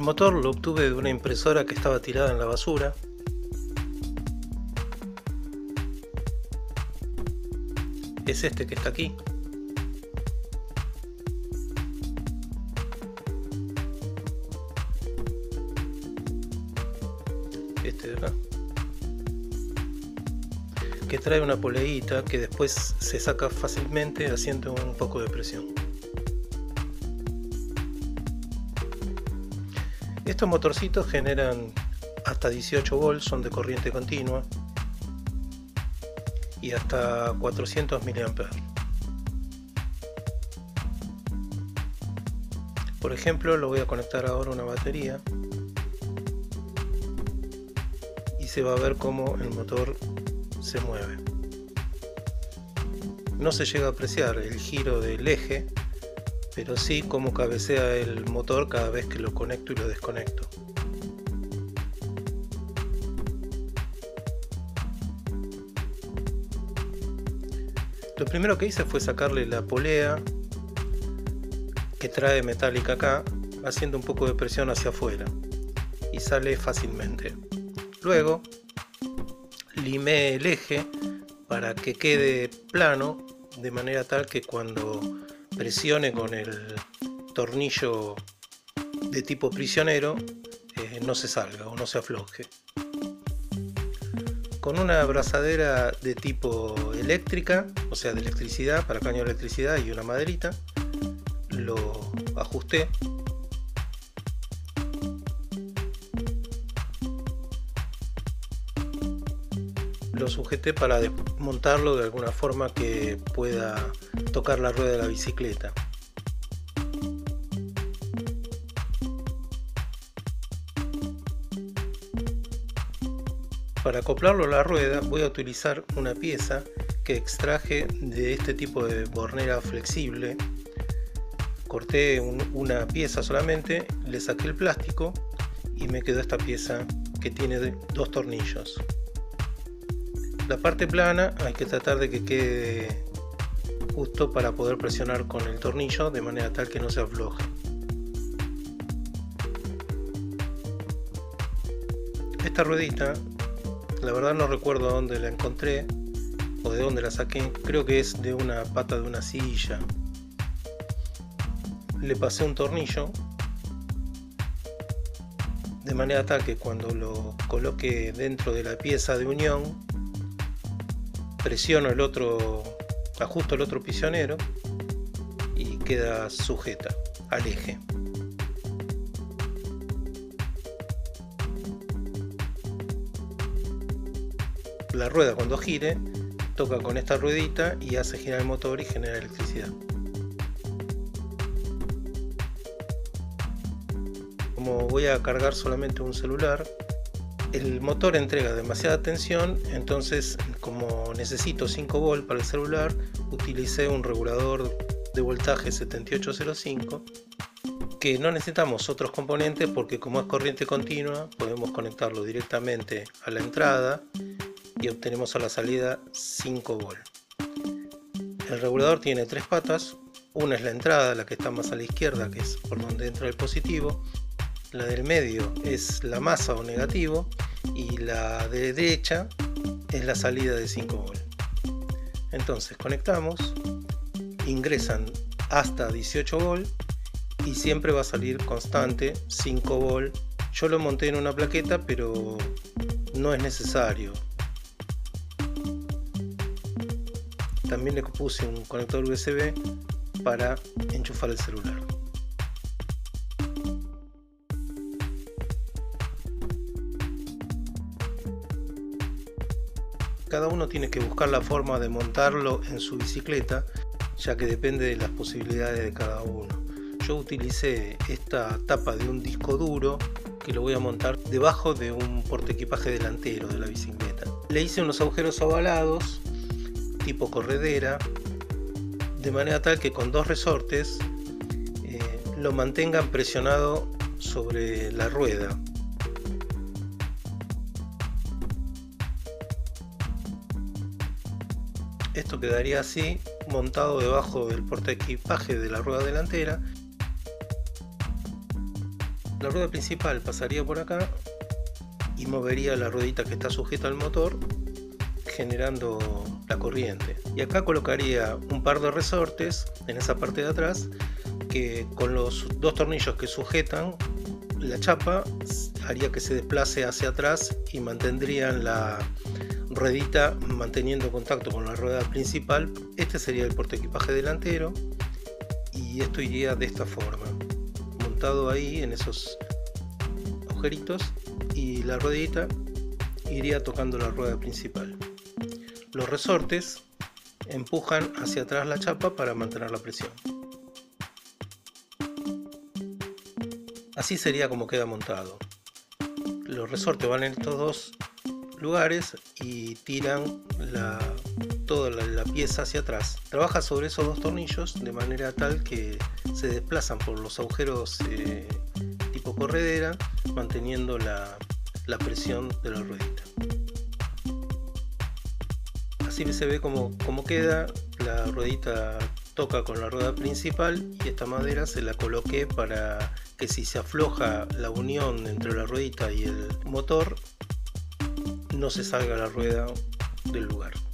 motor lo obtuve de una impresora que estaba tirada en la basura. Es este que está aquí. Este de acá. Que trae una poleíta que después se saca fácilmente haciendo un poco de presión. Estos motorcitos generan hasta 18 volts, son de corriente continua y hasta 400 mA. Por ejemplo, lo voy a conectar ahora a una batería y se va a ver cómo el motor se mueve. No se llega a apreciar el giro del eje, pero sí cómo cabecea el motor cada vez que lo conecto y lo desconecto. Lo primero que hice fue sacarle la polea que trae metálica acá, haciendo un poco de presión hacia afuera y sale fácilmente. Luego limé el eje para que quede plano, de manera tal que cuando presione con el tornillo de tipo prisionero no se salga o no se afloje. Con una abrazadera de tipo eléctrica, o sea de electricidad, para caño de electricidad, y una maderita, lo ajusté. Lo sujeté para desmontarlo de alguna forma que pueda tocar la rueda de la bicicleta. Para acoplarlo a la rueda voy a utilizar una pieza que extraje de este tipo de bornera flexible. Corté una pieza solamente, le saqué el plástico y me quedó esta pieza que tiene dos tornillos. La parte plana hay que tratar de que quede justo para poder presionar con el tornillo de manera tal que no se afloje. Esta ruedita, la verdad no recuerdo dónde la encontré o de dónde la saqué, creo que es de una pata de una silla. Le pasé un tornillo de manera tal que cuando lo coloque dentro de la pieza de unión, presiono el otro, ajusto el otro prisionero y queda sujeta al eje. La rueda, cuando gire, toca con esta ruedita y hace girar el motor y genera electricidad. Como voy a cargar solamente un celular, el motor entrega demasiada tensión, entonces como necesito 5 volts para el celular, utilicé un regulador de voltaje 7805, que no necesitamos otros componentes porque como es corriente continua podemos conectarlo directamente a la entrada y obtenemos a la salida 5 volts. El regulador tiene 3 patas, una es la entrada, la que está más a la izquierda, que es por donde entra el positivo. La del medio es la masa o negativo y la de derecha es la salida de 5 volts. Entonces conectamos, ingresan hasta 18 volts y siempre va a salir constante 5 volts. Yo lo monté en una plaqueta, pero no es necesario. También le puse un conector USB para enchufar el celular. Cada uno tiene que buscar la forma de montarlo en su bicicleta, ya que depende de las posibilidades de cada uno. Yo utilicé esta tapa de un disco duro que lo voy a montar debajo de un portaequipaje delantero de la bicicleta. Le hice unos agujeros ovalados tipo corredera, de manera tal que con dos resortes lo mantengan presionado sobre la rueda. Esto quedaría así, montado debajo del portaequipaje de la rueda delantera. La rueda principal pasaría por acá y movería la ruedita que está sujeta al motor, generando la corriente. Y acá colocaría un par de resortes en esa parte de atrás que con los dos tornillos que sujetan la chapa haría que se desplace hacia atrás y mantendrían la ruedita manteniendo contacto con la rueda principal. Este sería el portaequipaje delantero y esto iría de esta forma, montado ahí en esos agujeritos, y la ruedita iría tocando la rueda principal. Los resortes empujan hacia atrás la chapa para mantener la presión. Así sería como queda montado. Los resortes van en estos dos lugares y tiran toda la pieza hacia atrás. Trabaja sobre esos dos tornillos de manera tal que se desplazan por los agujeros tipo corredera, manteniendo la presión de la ruedita. Así se ve como queda. La ruedita toca con la rueda principal y esta madera se la coloqué para que si se afloja la unión entre la ruedita y el motor, no se salga la rueda del lugar.